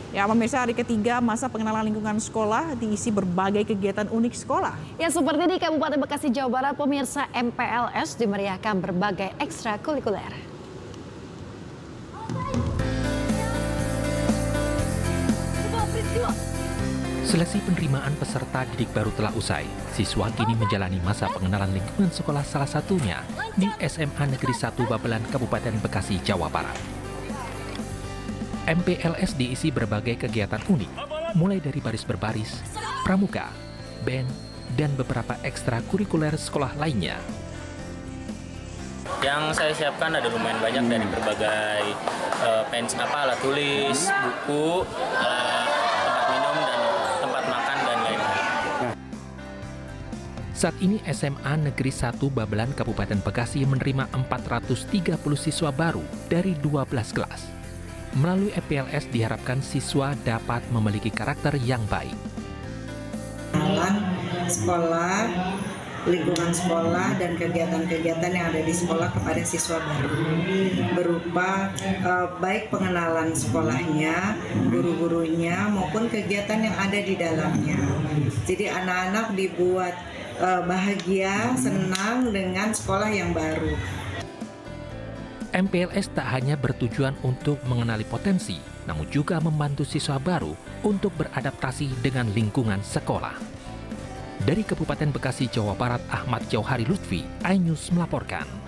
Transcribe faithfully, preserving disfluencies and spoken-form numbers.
Ya, pemirsa, hari ketiga masa pengenalan lingkungan sekolah diisi berbagai kegiatan unik sekolah. Ya, seperti di Kabupaten Bekasi, Jawa Barat, pemirsa, M P L S dimeriahkan berbagai ekstrakurikuler. Seleksi penerimaan peserta didik baru telah usai. Siswa kini menjalani masa pengenalan lingkungan sekolah, salah satunya di S M A Negeri satu Babelan, Kabupaten Bekasi, Jawa Barat. M P L S diisi berbagai kegiatan unik, mulai dari baris berbaris, pramuka, band, dan beberapa ekstrakurikuler sekolah lainnya. Yang saya siapkan ada lumayan banyak dari berbagai uh, pens apa alat tulis, buku, alat tempat minum dan tempat makan dan lain-lain. Saat ini S M A Negeri satu Babelan, Kabupaten Bekasi menerima empat ratus tiga puluh siswa baru dari dua belas kelas. Melalui M P L S diharapkan siswa dapat memiliki karakter yang baik. Sekolah, lingkungan sekolah, dan kegiatan-kegiatan yang ada di sekolah kepada siswa baru berupa uh, baik pengenalan sekolahnya, guru-gurunya, maupun kegiatan yang ada di dalamnya. Jadi anak-anak dibuat uh, bahagia, senang dengan sekolah yang baru. M P L S tak hanya bertujuan untuk mengenali potensi, namun juga membantu siswa baru untuk beradaptasi dengan lingkungan sekolah. Dari Kabupaten Bekasi, Jawa Barat, Ahmad Jauhari Lutfi, iNews melaporkan.